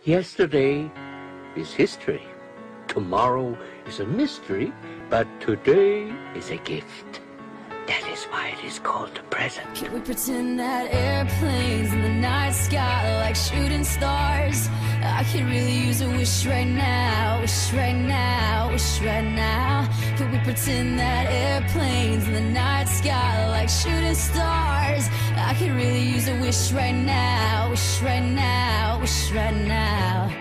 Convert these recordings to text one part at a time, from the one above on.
Yesterday is history. Tomorrow is a mystery, but today is a gift. That is why it is called a present. Can we pretend that airplanes in the night sky like shooting stars? I could really use a wish right now, wish right now, wish right now. Can we pretend that airplanes in the night sky like shooting stars? I could really use a wish right now, wish right now, wish right now.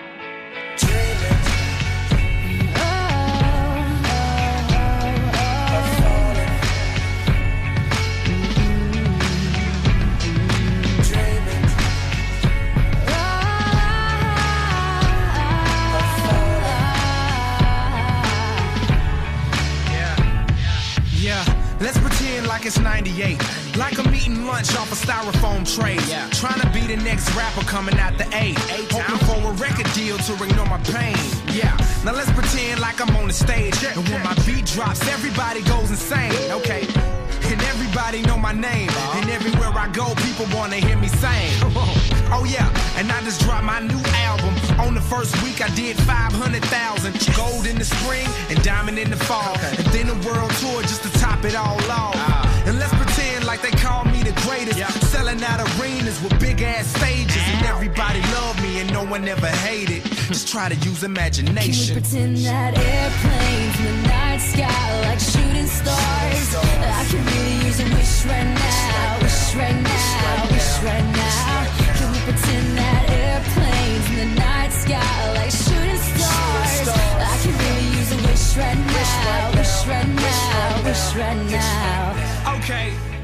Let's pretend like it's 98. Like I'm eating lunch off a styrofoam tray. Trying to be the next rapper coming out the A. Hoping for a record deal to ignore my pain. Now let's pretend like I'm on the stage. And when my beat drops, everybody goes insane. Okay. And everybody know my name. And everywhere I go, people wanna hear me sing. Oh yeah, and I just dropped my new album. On the first week I did 500,000. Gold in the spring and diamond in the fall. And then a world tour just to top it all off. And let's pretend like they call me the greatest. Selling out arenas with big ass stages. And everybody love me and no one ever hated. Just try to use imagination. Can we pretend that airplanes in the night sky like shooting stars? I can really use a wish right now, wish right now, wish right now. Can we pretend that airplanes in the night sky like shooting stars? I can really use a wish right now, wish right now, wish right now. Okay.